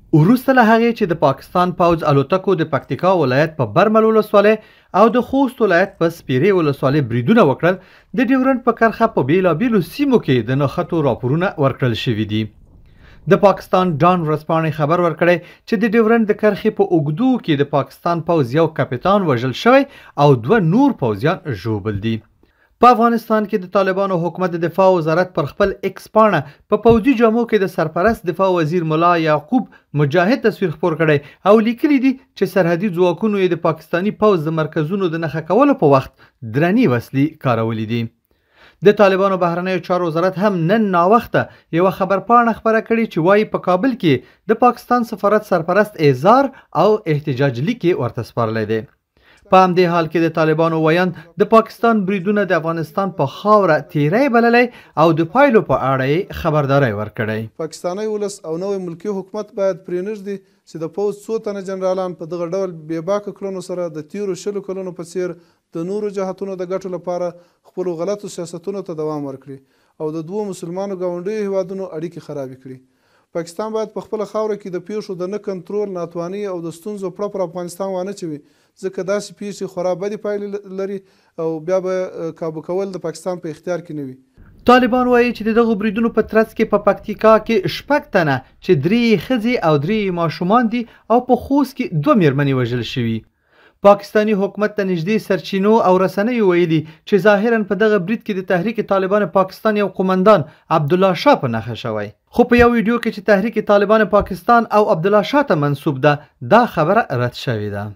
وروسته له هغې چې د پاکستان پوځ الوتکو د پکتیکا ولایت په برمل ولسوالۍ او د خوست ولایت په سپیرې ولسوالۍ بریدونه وکړل، د ډیورنډ په کرښه په بیلابیلو سیمو کې د نښتو راپورونه ورکړل شوي دي. د پاکستان ډان ورځپاڼې خبر ورکړی چې د ډیورنډ د کرښې په اوږدو کې د پاکستان پوځ یو کپتان وژل شوی او 2 نور پوځیان ژوبل دي. په افغانستان کې د طالبانو حکومت د دفاع وزارت پر خپل ایکس پاڼه په پوځي جامو کې د سرپرست دفاع وزیر ملا یعقوب مجاهد تصویر خپور کړی او لیکلي دي چې سرحدي ځواکونو یې د پاکستاني پوځ د مرکزونو د نښه کولو په وخت درنې وسلې کارولې دي. د طالبانو بهرنیو چارو وزارت هم نن ناوخته یوه خبرپاڼه خپره کړې چې وایي په کابل کې د پاکستان سفارت سرپرست اعزار او احتجاج لیک ورته سپارلی دی. په همدې حال کې د طالبانو ویاند د پاکستان بریدونه د افغانستان په خاوره تیری بللی او د پایلو په اړه یې خبرداری ورکړی. پاکستانی ولس او نوی ملکي حکومت باید پرېنږدي چې د پوځ څو تنه جنرالان په دغه ډول بېباکه کړنو سره د تیرو 20 کلونو په څیر د نورو جهتونو د ګټو لپاره خپلو غلطو سیاستونو ته دوام ورکړي او د 2 مسلمانو ګاونډیو هیوادونو اړیکې خرابې کړي. پاکستان باید په خپله خاوره کې د پیښو د نه کنټرول، ناتوانۍ او د ستونزو پړه پر افغانستان وانه چوي، ځکه داسې پیښې خورا بدې پایلې لري او بیا به کابو کول د پاکستان په اختیار کې نه وي. طالبان وایي چې د دغو بریدونو په ترڅ کې په پکتیکا کې 6 تنه چې 3 ښځې او 3 ماشومان دي او په خوست کې 2 مېرمنې وژل شوي. پاکستانی حکومت ته نږدې سرچینو او رسنیو ویلي چې ظاهرا په دغه برید کې د تحریک طالبان پاکستان یو قومندان عبدالله شاه په نښه شوی، خو په یو ویډیو کې چې تحریک طالبان پاکستان او عبدالله شاه ته منسوب ده دا خبره رد شوې ده.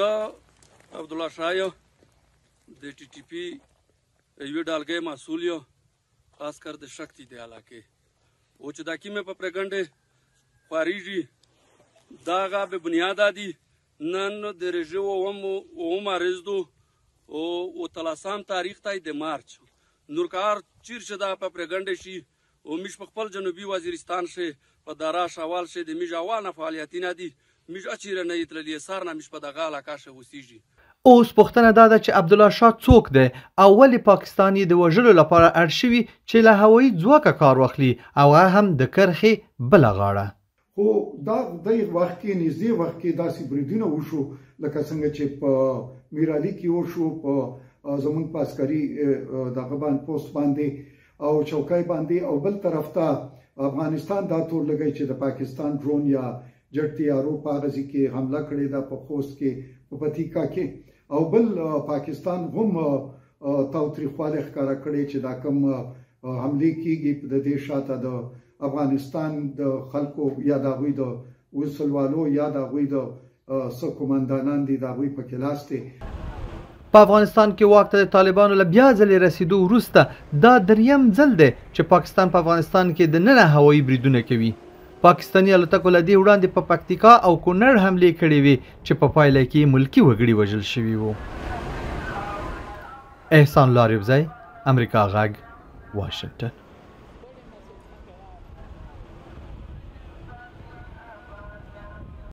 زه عبدالله شاه یم، د ټي ټي پي یوې ډالګۍ مسؤل یم، خاص کر د شکتي د علاقې او چې دا کیمې په پرېګنډې خواریږي دا هغه به بنیاد دي. نن د رژه اوم ارزدو او تلاسام تاریخ تای د مارچ نورکار چیر شده په پرګنډ شي او میش په خپل جنوبي وزیرستان شي په دارا شوال شي د میج اوانه فعالیتونه دي میش اچیر نه یتللی سار نه میش په دغه علاقه شو وسیږي. اوس پوښتنه دا ده چې عبدالله شاه څوک دی او ولې پاکستان د وژلو لپاره اړ شوي چې له هوایي ځواکه کار واخلي او هم د کرښې بله غاړه. خو دا د وخت کې نږدې وخت کې داسې بریدونه وشو لکه څنګه چې په میرالي کې وشو، په زمونږ په عسکري دغه باندې پوسټ باندې او چوکۍ باندې، او بل طرف ته افغانستان دا تور لګی چې د پاکستان ډرون یا جټ طیارو په غزي کې حمله کړې ده په خوست کې، په پکتیکا کې، او بل پاکستان هم تاوتریخوالی ښکاره کړی چې دا کوم حملې کېږي د دې شاته د افغانستان د خلکو یا د هغوی د وسلوالو یا د هغوی د څه قومندانان دي د هغوی په کې لاس دی. په افغانستان کې واک ته د طالبانو له بیا ځلې رسیدو وروسته دا 3م ځل دی چې پاکستان په افغانستان کې د ننه هوایي بریدونه کوي. پاکستاني الوتکو له دې وړاندې په پکتیکا او کونړ حملې کړې وې چې په پایله کې ملکي وګړي وژل شوي وو. احسان لاریوزی، امریکا غږ، واشنګټن.